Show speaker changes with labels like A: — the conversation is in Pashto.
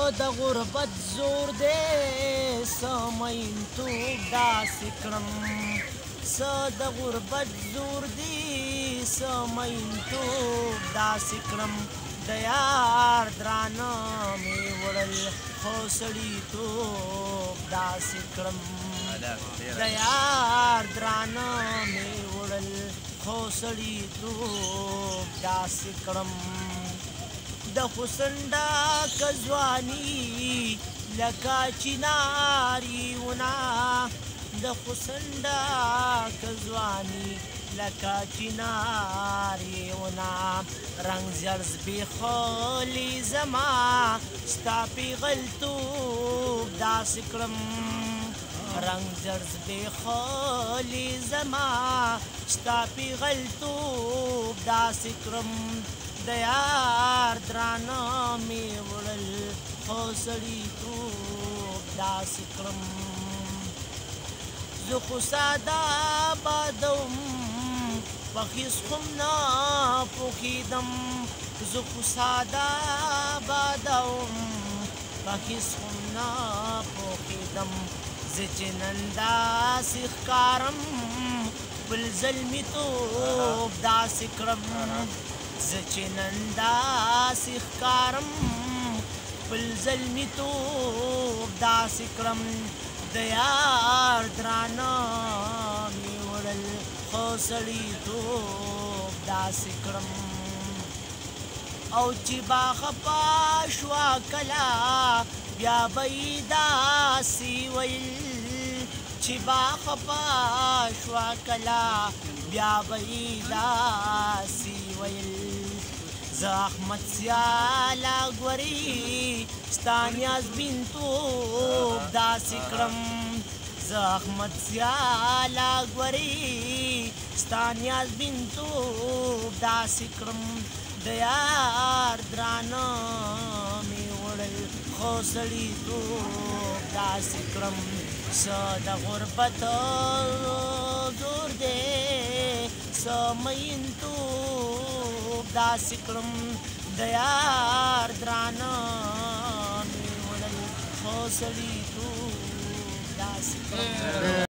A: د غربت زور دی سمینتوب داسې کړم څه د غربت زور دی سمینتوب داسې کړم د یار درانه مې وړل خو سړیتوب داسې کړم د یار درانه مې وړل خو سړیتوب داسې کړم د حسن ډکه ځواني لکه چناري ونه د حسن ډکه ځواني لکه چناري ونه رنګ زیړ زبېښلی زما ستا پیغلتوب داسې کړم رنګ زیړ زبېښلی زما ستا پیغلتوب داسې کړم د یار درانه مې وړل خو سړیتوب داسې کړم زه خو ساده بادوم په هېڅ خم نه پوهېدم زه خو ساده بادوم په هېڅ خم نه پوهېدم زه چې نن داسې ښکارم بل زلمیتوب داسې کړم زه چې نن داسې ښکارم بل زلمیتوب داسې کړم د یار درانه مې وړل خو سړیتوب داسې کړم او چې با خفه شوه کله بیا به یې داسې ویل چې با خفه شوه کله بیا به یې داسې ویل زه احمد سیاله ګورې ستا نیازبینتوب داسې کړم زه احمد سیاله ګورې ستا نیازبینتوب داسې کړم د یار درانه مې وړل خو سړیتوب داسې کړم څه د غربت زور دی څه مینتوب داسې کړم د یار درانه مې وړل خو سړیتوب داسې کړم